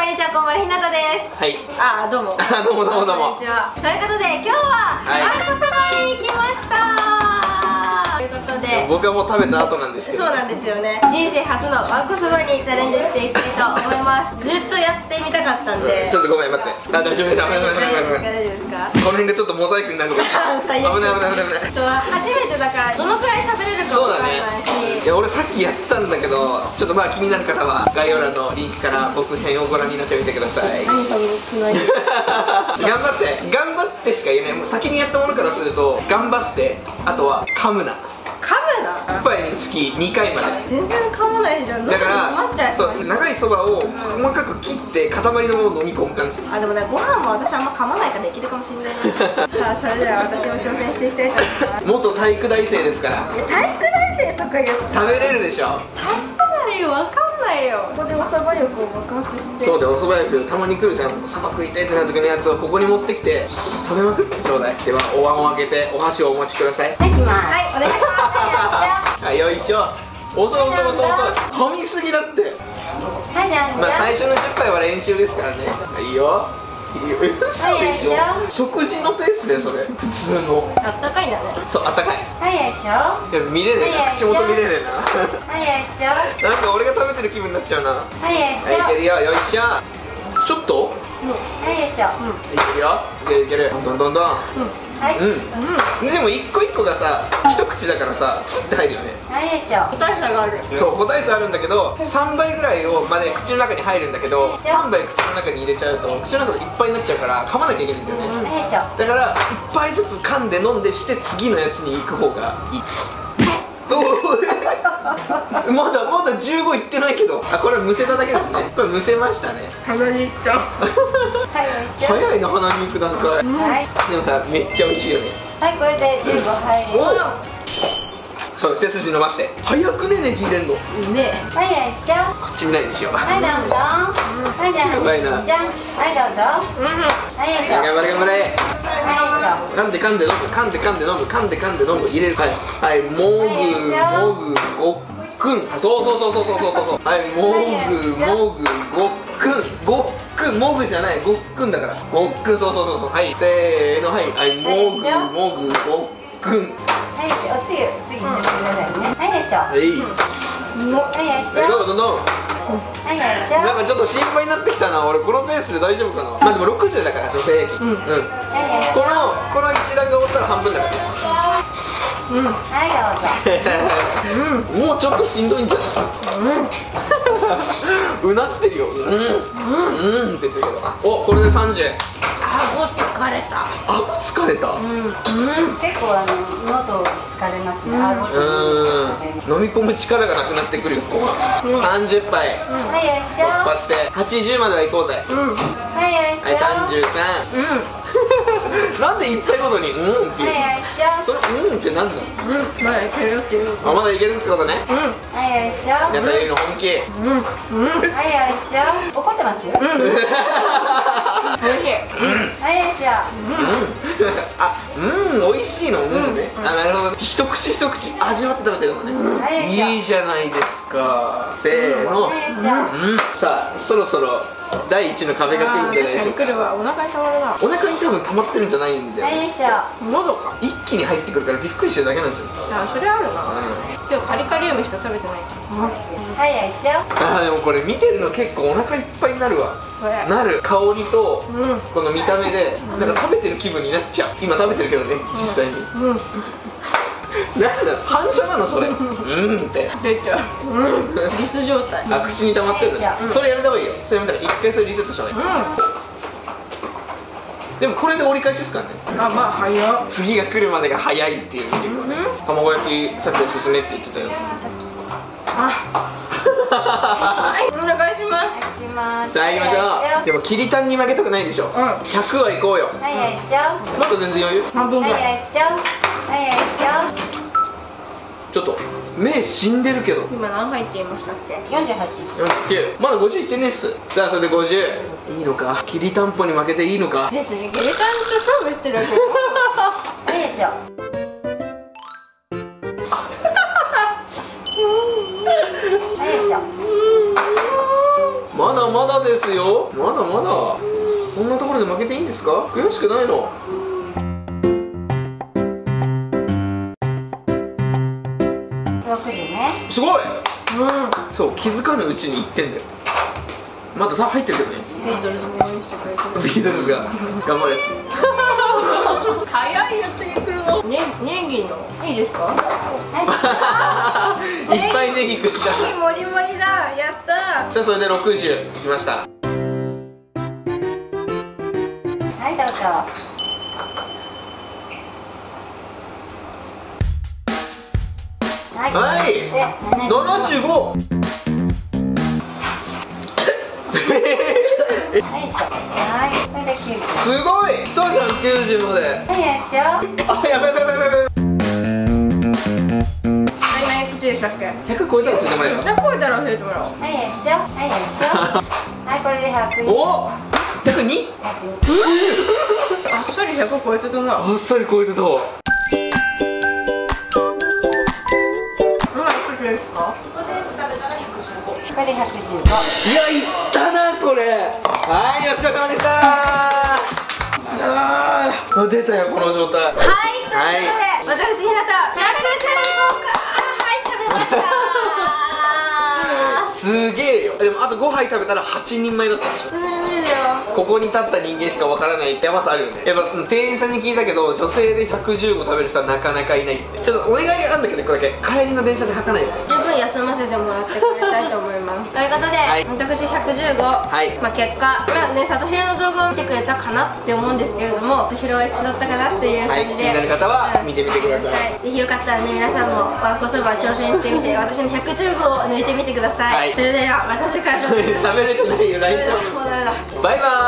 こんにちは、こんばんは、ひなたです。 はい。 どうも。 どうもどうもどうも。 こんにちは。ということで、今日はわんこそばに来ました。ということで、 僕はもう食べた後なんですけど。 そうなんですよね。人生初のわんこそばにチャレンジしていきたいと思います。ずっとやってみたかったんで。 ちょっとごめん、待って。大丈夫ですか？ 大丈夫ですか？ この辺がちょっとモザイクになるのか。 最悪。 危ない危ない危ない。 人は初めてだからどのくらい食べれるかわからないし。 いや、俺さっきやったんだけど、ちょっとまあ気になる方は概要欄のリンクから僕編をご覧になってみてください。 何そのつなぎ。 頑張ってしか言えない。もう先にやったものからすると頑張って、あとは噛むな。 噛むな。 1杯につき2回まで。 全然噛まないじゃん。 だから詰まっちゃいそう。 長いそばを細かく切って塊のものを飲み込む感じ。 でもね、ご飯も私あんま噛まないからできるかもしれないな。さあ、それでは私も挑戦していきたいと思います。 元体育大生ですから。 いや、体育大生とか言って食べれるでしょ。 体育大よ、わかんないよ。ここでおそば力を爆発して。 そうで、おそば力たまに来るじゃん。さば食いたいってなる時のやつをここに持ってきて食べまくってちょうだい。ではお椀を開けてお箸をお持ちください。 はい、行きます。はい、お願いします。 はい、よいしょ。遅い遅い遅い遅い。噛みすぎだって。 はい、なんだ。 まあ最初の10杯は練習ですからね。いいよ。いいよ。嘘でしょ。食事のペースでそれ。普通の。 あったかいんだね。 そう、あったかい。 はいよいしょ。 いや、見れねえな。口元見れねえな。 はいよいしょ。 なんか俺が食べてる気分になっちゃうな。 はいよいしょ。 はい、いけるよ。よいしょ。ちょっと。 はいよいしょ。 いけるよ。いけるいける。どんどんどん。 はい。 でも一個一個がさ、一口だからさ、スッて入るよね。 はいよいしょ。個体差がある。 そう、個体差あるんだけど、3倍ぐらいをまで口の中に入るんだけど、3倍口の中に入れちゃうと口の中でいっぱいになっちゃうから噛まなきゃいけないんだよね。 はいよいしょ。 だから1杯ずつ噛んで飲んでして次のやつに行く方がいい。まだ15いってないけど、これはむせただけですね。これむせましたね。 鼻にいった。はいよいしょ。 早いな、鼻に行く段階。 はい。 でもさ、めっちゃ美味しいよね。 はい、これで15入ります。 そう、背筋伸ばして早くね、ネギ入れんの。 ね。はいよいしょ。 こっち見ないにしよう。 はい、どんどん。はい、じゃあ、 やばいな。 じゃん。はい、どうぞ。はいよいしょ。 頑張れ頑張れ。 はいよいしょ。 噛んで噛んで飲む、噛んで噛んで飲む、噛んで噛んで飲む、入れる。はいはい、もぐもぐごっくん。そうそうそうそうそうそうそう。はい、もぐもぐごっくん。ごっくん、もぐじゃない、ごっくんだから。ごっくん、そうそうそうそう。はい、せーの。はいはい、もぐもぐごっくん。 はいよいしょ。お次してくださいね。はいよいしょ。 はい、 はいよいしょ。 どんどんどん。 はいよいしょ。 なんかちょっと心配になってきたな。俺このペースで大丈夫かな。まあでも60だから女性平均。うん。この一段が終わったら半分だから。 はい、どうぞ。 もうちょっとしんどいんじゃない？うなってるよ。って言ってるけど。お、これで30。 顎疲れた。 顎疲れた。 結構喉疲れますね。 飲み込む力がなくなってくるよ。30杯。 はいよいしょ。 突破して80までは行こうぜ。 はいよいしょ。 はい、33。なんで一杯ごとにって言う？ はいよいしょ。 そのってなんだ？ まだいけるっていう。 まだいけるってことね。 はいよいしょ。 やったゆいの本気。 はいよいしょ。怒ってます？おいしい。はいよいしょ。 美味しいの。ね。なるほど。一口一口味わって食べてるのね。いいじゃないですか。せーの。さあ、そろそろ第一の壁が来るんじゃないでしょうか。来るわ。お腹にたまるな。お腹に多分溜まってるんじゃないんだよ。 はいよいしょ。喉か。 一気に入ってくるからびっくりしてるだけなんじゃん。 それあるな。今日カリカリ梅しか食べてないから。はいよいしょ。 でもこれ見てるの結構お腹いっぱいになるわ。なる。香りとこの見た目でなんか食べてる気分になっちゃう。今食べてるけどね、実際に。なんだろう、反射なのそれ。って出ちゃう。リス状態。 口に溜まってるの。それやめた方がいいよ。それやめたら一回それリセットした方がいい。でもこれで折り返しですからね。 まあ早っ。 次が来るまでが早いっていう。卵焼きさっきおすすめって言ってたよ。 はい、お願いします。 さあ行きましょう。でもきりたんに負けたくないでしょ。100は行こうよ。 はいよいしょ。 まだ全然余裕。 半分ぐらい。はいよいしょ。はいよいしょ。 ちょっと目死んでるけど。 今何入っていましたっけ？48。 まだ50いってねえっす。さあそれで50。いいのか、きりたんぽに負けていいのか。 別にきりたんと勝負してるわけよ。はいよいしょ。はいよいしょ。 まだまだですよ。まだまだ。こんなところで負けていいんですか？悔しくないの？ 60ね。 すごい。 うそう気づかぬうちに1点だよ。まだ入ってるけどね。 んビートルズのようにしてくれてる。 ビートルズが頑張るや早いやつに来るの。ネギのいいですか？ つ。いっぱいネギ食った。 ネギもりもりだ。やったー。 さあそれで60きました。 はいどうぞ。 はいで 75。 はい、それで90。 すごい。ひとしさん90まで。 はい、よいしょ。 あ、やべやべやべやべ。 今いくつでしたっけ 100超えたらついてもらえる。 じゃあこうたら教えてもらおう。 はい、よいしょ。はい、よいしょ。はい、これで100。 お 102？ あっさり100超えてたな。 あっさり超えてたわ。 今いくつですか？ これで115。 いや、いったなこれ。はい、お疲れ様でした。あ出たよこの状態。 はい、ということで、私ひなた115か。はい、食べました。 すげえよ。でもあと5杯食べたら8人前だったでしょ。 普通に無理だよ。 ここに立った人間しかわからないってやばさあるよね。やっぱ店員さんに聞いたけど、女性で115食べる人はなかなかいないって。ちょっとお願いがあるんだけど、これだけ帰りの電車で吐かないで。 十分休ませてもらってくれたいと思います。ということで、 はい私115、 はいまあ結果、まあね、里ひろの動画を見てくれたかなって思うんですけれども、里ひろはいくつだったかなっていう感じで、 はい気になる方は見てみてください。 ぜひよかったらね、皆さんもわんこそば挑戦してみて、私の115を抜いてみてください。 はいそれではまた次回の喋れてないよ、ラインちゃん。 もうダメだ。 バイバーイ。